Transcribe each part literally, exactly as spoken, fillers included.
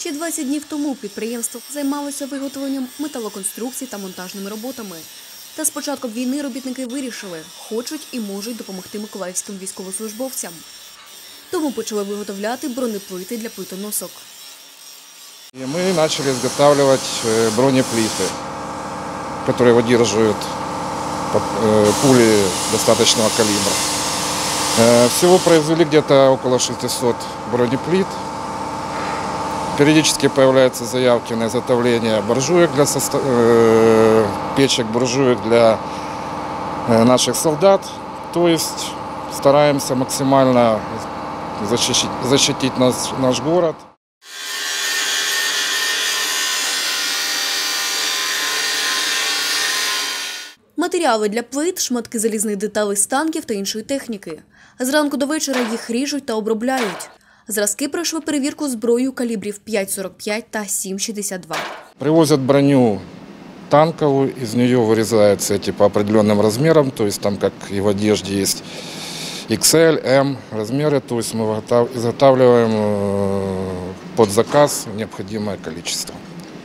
Ще двадцять днів тому підприємство займалося виготовленням металоконструкцій та монтажними роботами. Та з початком війни робітники вирішили, хочуть і можуть допомогти миколаївським військовослужбовцям. Тому почали виготовляти бронеплити для плитоносок. Мы начали изготавливать бронеплиты, которые выдерживают пули достаточного калибра. Всего произвели где-то около шестисот бронеплит. Периодически появляются заявки на изготовление буржуек для состав... печек, буржуек для наших солдат. То есть стараемся максимально защитить, защитить наш, наш город. Матеріали для плит – шматки залізних деталей з танків та іншої техніки. Зранку до вечора їх ріжуть та обробляють. Зразки пройшли перевірку зброєю калібрів п'ять сорок п'ять та сім шістдесят два. Привозят броню танковую, из нее вырезаются эти по определенным размерам, то есть там, как и в одежде, есть икс эль, эм размеры, то есть мы изготавливаем под заказ необходимое количество.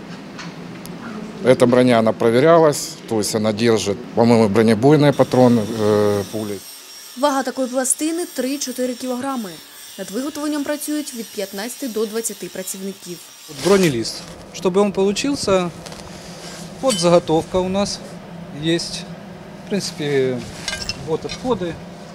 Эта броня, она проверялась, то есть она держит, по-моему, бронебойные патроны, э, пули. Вага такої пластини – три-чотири кілограми. Над виготовленням працюють від п'ятнадцяти до двадцяти працівників. Бронелист. Чтобы он получился, вот заготовка у нас есть. В принципе, вот отходы.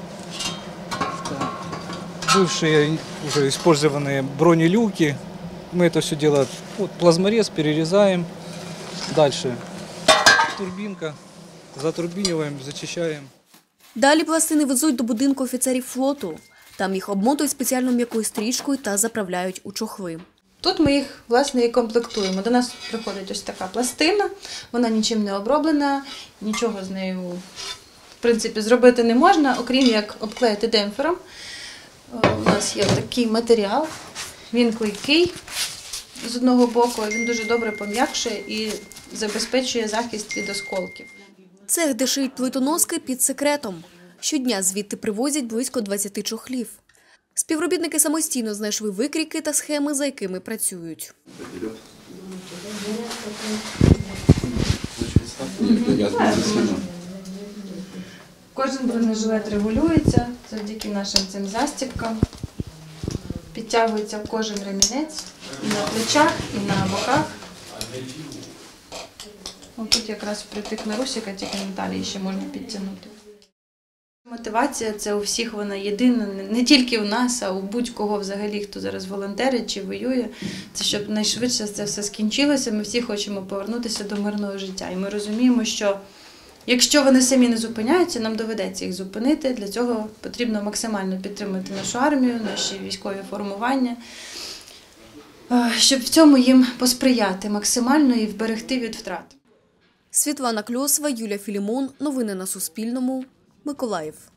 Бывшие уже использованные бронелюки. Мы это все дело, вот плазморез перерезаем. Дальше турбинка, затурбиниваем, зачищаем. Далі пластини везуть до будинку офіцерів флоту. Там їх обмотують спеціально м'якою стрічкою та заправляють у чохли. Тут ми їх, власне, і комплектуємо. До нас приходить ось така пластина, вона нічим не оброблена, нічого з нею, в принципі, зробити не можна, окрім як обклеїти демпфером. У нас є такий матеріал, він клейкий з одного боку, він дуже добре пом'якшує і забезпечує захист від осколків. Цех, де шиють плитоноски, під секретом. Щодня звідти привозять близько двадцяти чохлів. Співробітники самостійно знайшли викрійки та схеми, за якими працюють. Кожен бронежилет регулюється завдяки нашим цим застібкам. Підтягується кожен ремінець і на плечах, і на боках. Ось тут якраз впритик на русика, тільки на талії ще можна підтягнути. Мотивація – це у всіх вона єдина, не тільки у нас, а у будь-кого взагалі, хто зараз волонтерить чи воює. Це щоб найшвидше це все скінчилося, ми всі хочемо повернутися до мирного життя. І ми розуміємо, що якщо вони самі не зупиняються, нам доведеться їх зупинити. Для цього потрібно максимально підтримати нашу армію, наші військові формування, щоб в цьому їм посприяти максимально і вберегти від втрат. Світлана Кльосова, Юлія Філімон. Новини на Суспільному. Миколаїв.